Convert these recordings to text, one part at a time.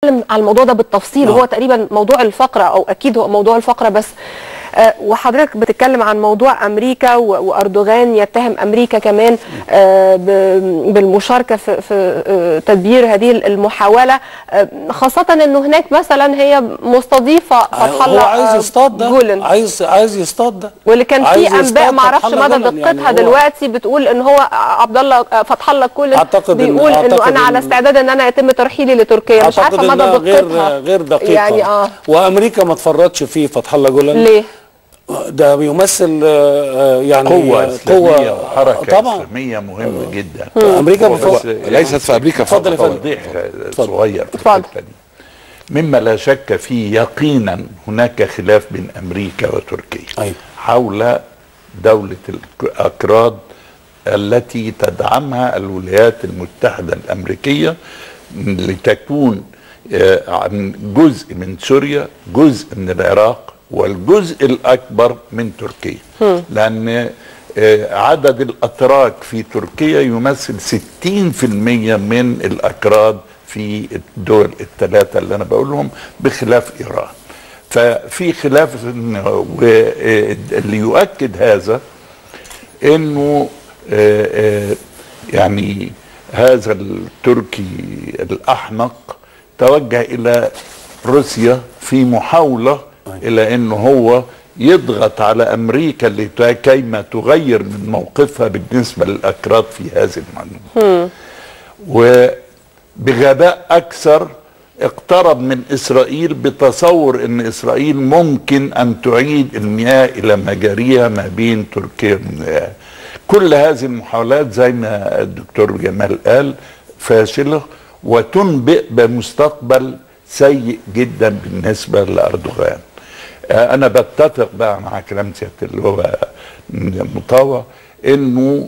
على الموضوع ده بالتفصيل وهو تقريبا موضوع الفقره او اكيد هو موضوع الفقره بس. وحضرتك بتتكلم عن موضوع امريكا واردوغان يتهم امريكا كمان بالمشاركه في تدبير هذه المحاوله، خاصه انه هناك مثلا هي مستضيفه فتح الله. هو عايز يصطاد ده، جولن. عايز يصطاد ده، واللي كان في انباء ما اعرفش مدى دقتها يعني دلوقتي بتقول ان هو عبد الله فتح الله جولن بيقول انه انا على استعداد ان انا يتم ترحيلي لتركيا. مش عارفه مدى دقتها غير دقيقه يعني. وامريكا ما تفرطش فيه فتح الله جولن. ليه؟ ده بيمثل يعني قوة إسلامية وحركة طبعا إسلامية مهمة جدا. أمريكا ليست في أمريكا فقط. توضيح صغير في الحتة دي. مما لا شك فيه يقينا هناك خلاف بين أمريكا وتركيا حول دولة الأكراد التي تدعمها الولايات المتحدة الأمريكية لتكون جزء من سوريا، جزء من العراق، والجزء الأكبر من تركيا. لأن عدد الأتراك في تركيا يمثل 60% من الأكراد في الدول الثلاثة اللي أنا بقولهم، بخلاف إيران. ففي خلاف، واللي يؤكد هذا أنه يعني هذا التركي الأحمق توجه إلى روسيا في محاولة إلى أنه هو يضغط على أمريكا كيما تغير من موقفها بالنسبة للأكراد في هذه المنطقة. وبغباء أكثر اقترب من إسرائيل بتصور أن إسرائيل ممكن أن تعيد المياه إلى مجاريها ما بين تركيا ومنها. كل هذه المحاولات زي ما الدكتور جمال قال فاشلة وتنبئ بمستقبل سيء جدا بالنسبة لأردوغان. أنا بتفق بقى مع كلام سيادة اللواء مطاوع إنه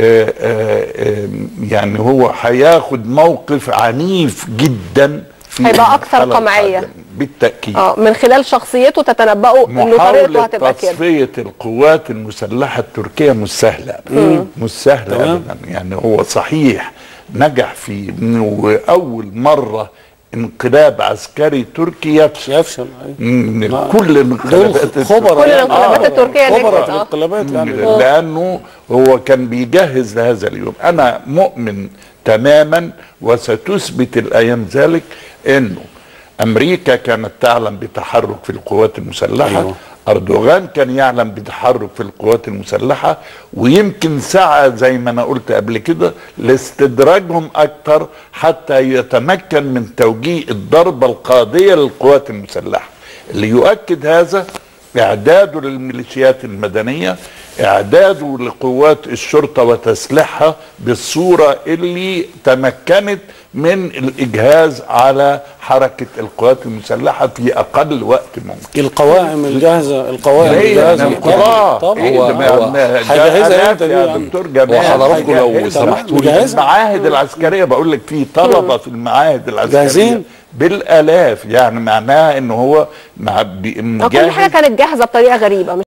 يعني هو هياخد موقف عنيف جدا، هيبقى أكثر قمعية بالتأكيد. من خلال شخصيته تتنبأوا إنه طريقته هتبقى كده. تصفية القوات المسلحة التركية مش سهلة، مش سهلة أبدا. يعني هو صحيح نجح في إنه أول مرة انقلاب عسكري تركي يفشل. كل الانقلابات التركيه نجحت يعني لانه هو كان بيجهز لهذا اليوم. انا مؤمن تماما وستثبت الايام ذلك انه امريكا كانت تعلم بتحرك في القوات المسلحه. أردوغان كان يعلم بتحرك في القوات المسلحة، ويمكن سعى زي ما أنا قلت قبل كده لاستدراجهم أكثر حتى يتمكن من توجيه الضربة القاضية للقوات المسلحة. اللي يؤكد هذا إعداده للميليشيات المدنية، إعداده لقوات الشرطة وتسليحها بالصورة اللي تمكنت من الإجهاز على حركة القوات المسلحة في أقل وقت ممكن. القوائم الجاهزة، طبعا هيجهزها امتى يا دكتور جمال؟ وحضراتكم لو سمحتوا لي المعاهد العسكرية بقول لك في طلبة في المعاهد العسكرية جاهزين بالآلاف، يعني معناها إن هو كل حاجة كانت جاهزة بطريقة غريبة.